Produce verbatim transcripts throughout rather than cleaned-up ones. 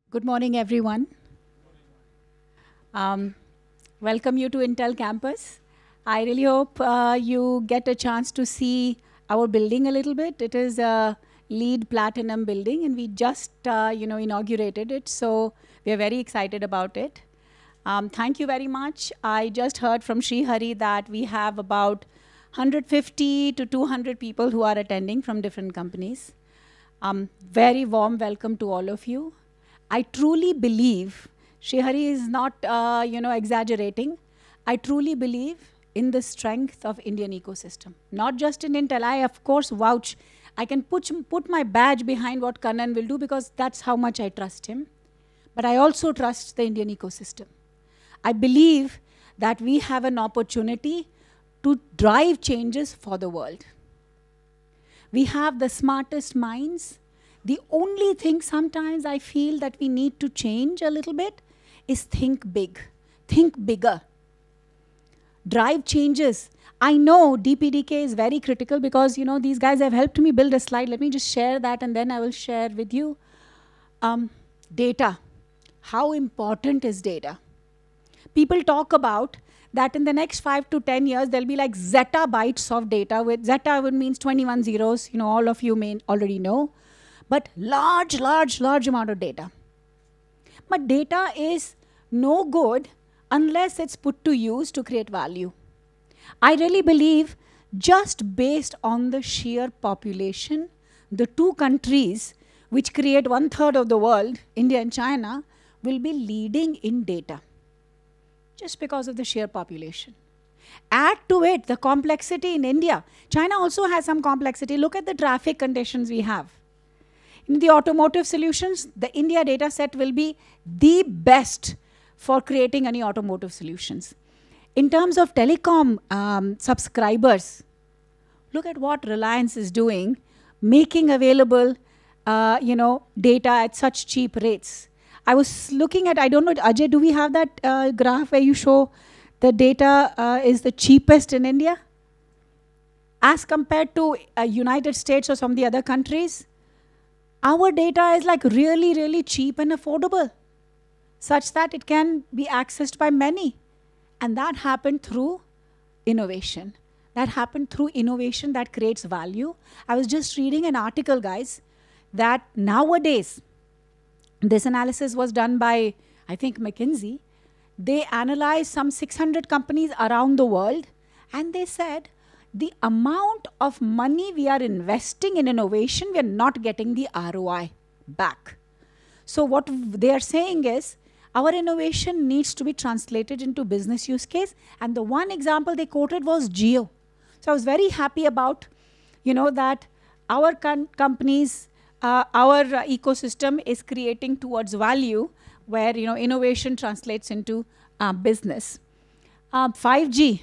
Good morning, everyone. Um, welcome you to Intel campus. I really hope uh, you get a chance to see our building a little bit. It is a LEED Platinum building, and we just uh, you know inaugurated it, so we are very excited about it. Um, thank you very much. I just heard from Sri Hari that we have about one hundred fifty to two hundred people who are attending from different companies. Um, very warm welcome to all of you. I truly believe, Shrihari is not, uh, you know, exaggerating. I truly believe in the strength of Indian ecosystem. Not just in Intel. I, of course, vouch. I can put, put my badge behind what Kannan will do because that's how much I trust him. But I also trust the Indian ecosystem. I believe that we have an opportunity to drive changes for the world. We have the smartest minds. The only thing sometimes I feel that we need to change a little bit is think big, think bigger, drive changes. I know D P D K is very critical because you know these guys have helped me build a slide. Let me just share that and then I will share with you. Um, data. How important is data? People talk about that in the next five to ten years, there'll be like zettabytes of data. With zetta means twenty-one zeros. You know, all of you may already know. But large, large, large amount of data. But data is no good unless it's put to use to create value. I really believe just based on the sheer population, the two countries which create one third of the world, India and China, will be leading in data. Just because of the sheer population. Add to it the complexity in India. China also has some complexity. Look at the traffic conditions we have. In the automotive solutions, the India data set will be the best for creating any automotive solutions. In terms of telecom um, subscribers, look at what Reliance is doing, making available uh, you know, data at such cheap rates. I was looking at, I don't know, Ajay, do we have that uh, graph where you show the data uh, is the cheapest in India? As compared to uh, United States or some of the other countries, our data is like really, really cheap and affordable, such that it can be accessed by many. And that happened through innovation. That happened through innovation that creates value. I was just reading an article, guys, that nowadays, this analysis was done by, I think, McKinsey. They analyzed some six hundred companies around the world, and they said, the amount of money we are investing in innovation, we are not getting the R O I back. So what they are saying is, our innovation needs to be translated into business use case. And the one example they quoted was Geo. So I was very happy about, you know, that our companies, uh, our uh, ecosystem is creating towards value, where you know innovation translates into uh, business. Uh, five G.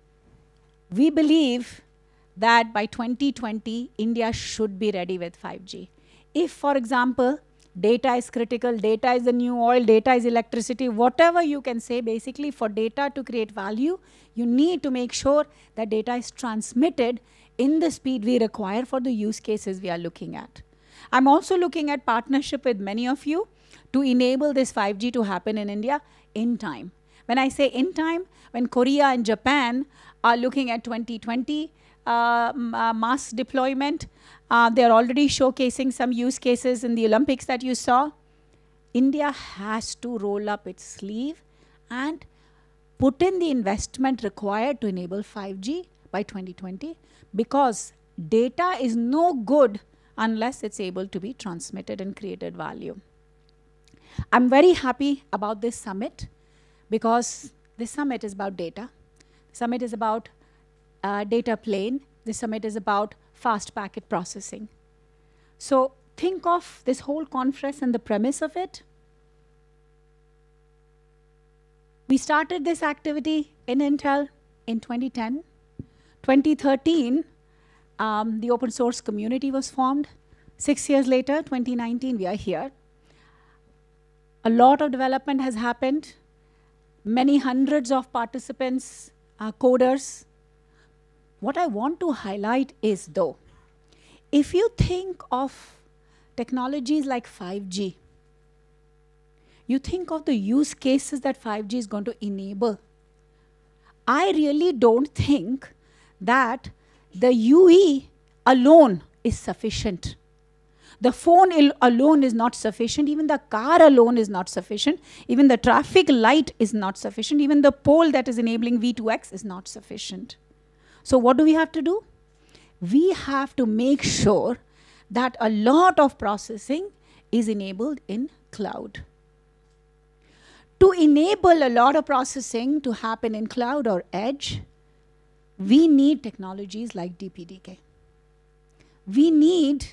We believe that by twenty twenty, India should be ready with five G. If, for example, data is critical, data is the new oil, data is electricity, whatever you can say, basically for data to create value, you need to make sure that data is transmitted in the speed we require for the use cases we are looking at. I'm also looking at partnership with many of you to enable this five G to happen in India in time. When I say in time, when Korea and Japan are looking at twenty twenty uh, uh, mass deployment, uh, they're already showcasing some use cases in the Olympics that you saw. India has to roll up its sleeve and put in the investment required to enable five G by twenty twenty, because data is no good unless it's able to be transmitted and created value. I'm very happy about this summit because this summit is about data. The summit is about uh, data plane. This summit is about fast packet processing. So think of this whole conference and the premise of it. We started this activity in Intel in twenty ten. twenty thirteen, um, the open source community was formed. Six years later, twenty nineteen, we are here. A lot of development has happened. Many hundreds of participants, uh, coders. What I want to highlight is, though, if you think of technologies like five G, you think of the use cases that five G is going to enable. I really don't think that the U E alone is sufficient. The phone alone is not sufficient. Even the car alone is not sufficient. Even the traffic light is not sufficient. Even the pole that is enabling V two X is not sufficient. So what do we have to do? We have to make sure that a lot of processing is enabled in cloud. To enable a lot of processing to happen in cloud or edge, we need technologies like D P D K. We need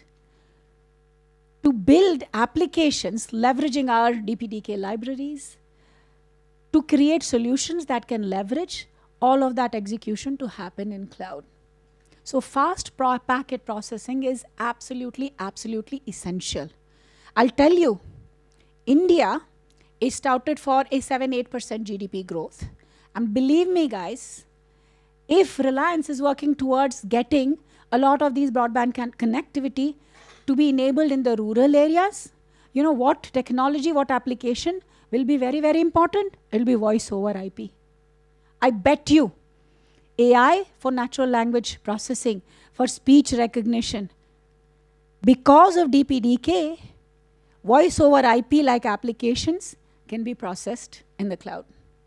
to build applications leveraging our D P D K libraries to create solutions that can leverage all of that execution to happen in cloud. So fast pro packet processing is absolutely, absolutely essential. I'll tell you, India is touted for a seven to eight percent G D P growth. And believe me, guys, if Reliance is working towards getting a lot of these broadband connectivity to be enabled in the rural areas, you know what technology, what application will be very, very important? It will be voice over I P. I bet you A I for natural language processing, for speech recognition. Because of D P D K, voice over I P like applications can be processed in the cloud.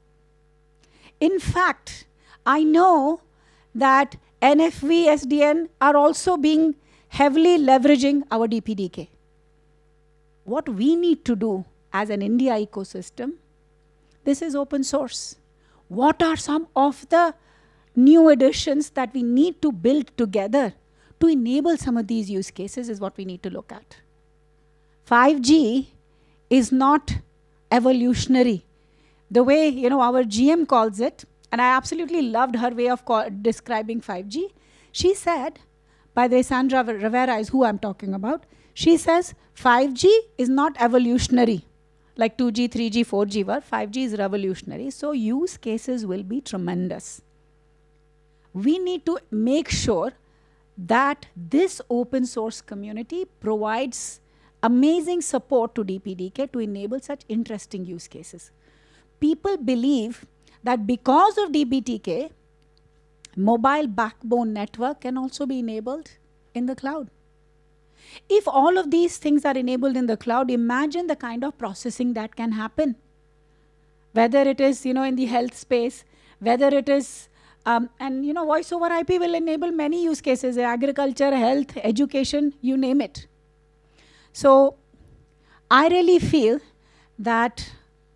In fact, I know that N F V, S D N are also being heavily leveraging our D P D K. What we need to do as an India ecosystem, this is open source. What are some of the new additions that we need to build together to enable some of these use cases is what we need to look at. five G is not evolutionary. The way, you know, our G M calls it, and I absolutely loved her way of describing five G. She said, by the way, Sandra Rivera is who I'm talking about. She says five G is not evolutionary, like two G, three G, four G were. five G is revolutionary. So use cases will be tremendous. We need to make sure that this open source community provides amazing support to D P D K to enable such interesting use cases. People believe that because of D P D K, mobile backbone network can also be enabled in the cloud. If all of these things are enabled in the cloud, imagine the kind of processing that can happen. Whether it is, you know, in the health space, whether it is, um, and you know, voice over I P will enable many use cases, agriculture, health, education, you name it. So I really feel that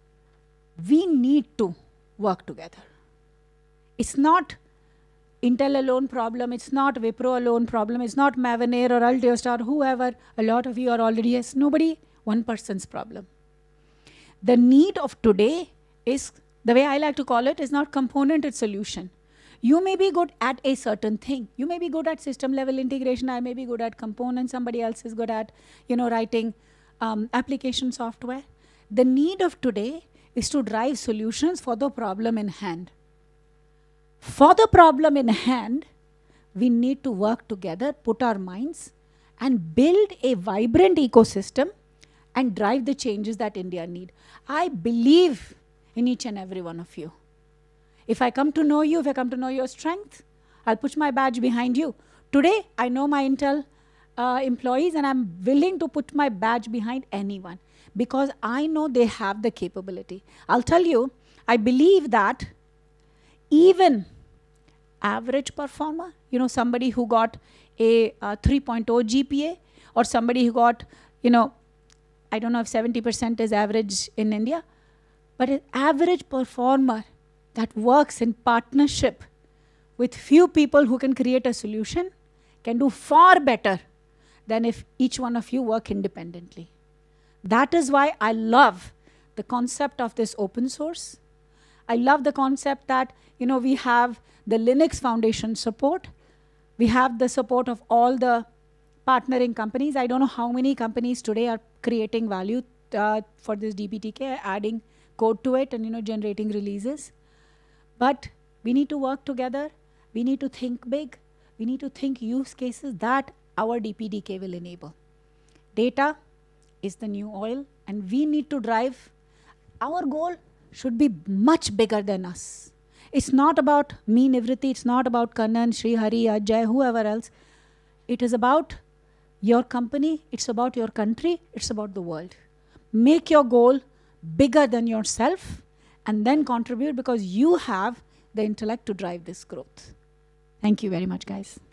we need to work together. It's not Intel alone problem, it's not Wipro alone problem, it's not Mavenir or Altiostar, whoever, a lot of you are already, yes, nobody, one person's problem. The need of today is, the way I like to call it, is not component, it's solution. You may be good at a certain thing. You may be good at system level integration, I may be good at components, somebody else is good at, you know, writing um, application software. The need of today is to drive solutions for the problem in hand. For the problem in hand, we need to work together, put our minds, and build a vibrant ecosystem and drive the changes that India needs. I believe in each and every one of you. If I come to know you, if I come to know your strength, I'll put my badge behind you. Today, I know my Intel uh, employees, and I'm willing to put my badge behind anyone because I know they have the capability. I'll tell you, I believe that even average performer, you know, somebody who got a uh, three point oh G P A, or somebody who got, you know, I don't know if seventy percent is average in India, but an average performer that works in partnership with few people who can create a solution can do far better than if each one of you work independently. That is why I love the concept of this open source. I love the concept that, you know, we have the Linux Foundation support. We have the support of all the partnering companies. I don't know how many companies today are creating value uh, for this D P D K, adding code to it and, you know, generating releases. But we need to work together. We need to think big. We need to think use cases that our D P D K will enable. Data is the new oil, and we need to drive our goal should be much bigger than us. It's not about me, Nivruti. It's not about Kannan, Sri Hari, Ajay, whoever else. It is about your company. It's about your country. It's about the world. Make your goal bigger than yourself and then contribute, because you have the intellect to drive this growth. Thank you very much, guys.